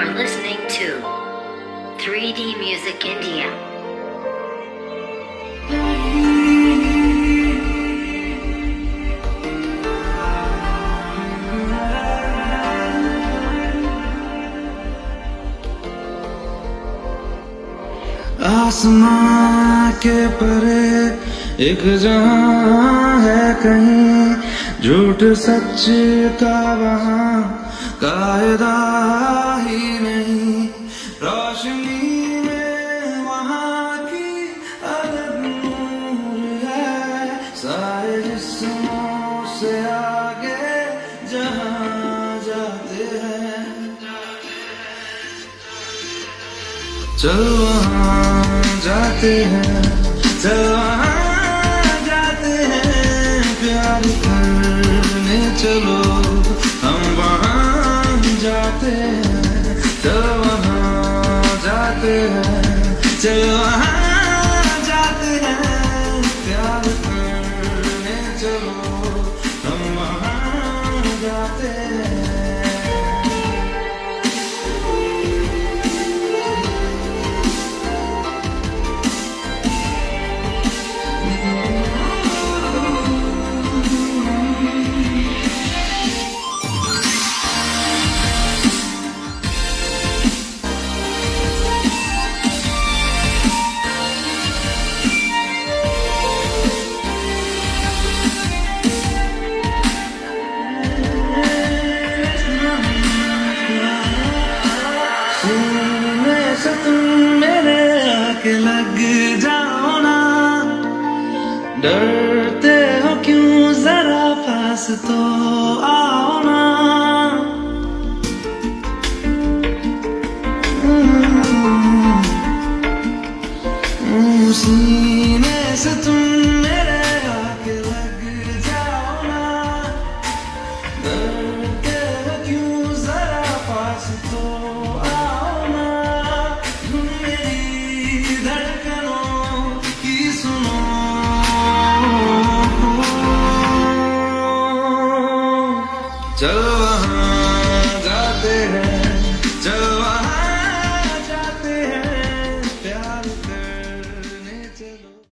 are listening to 3D Music India. आसमां के परे एक जहां है कहीं, झूठ सच का वहां कायदा ही नहीं। रोशनी में वहां की अलग नूर है, सारे जिस्मों से आगे जहां जाते हैं। चल वहां जाते हैं, चल वहां जाते हैं, प्यार करने चलो हम वहां जाते हैं। चल वहां जाते हैं, चल वहां जाते हैं, प्यार करने चलो हम वहां जाते हैं। तुम मेरे आके लग जाओ ना, डरते हो क्यों जरा पास तो आओ ना। सीने से तुम मेरे आके लग जाओ ना, डरते हो क्यों जरा पास तो आओ ना। चल वहां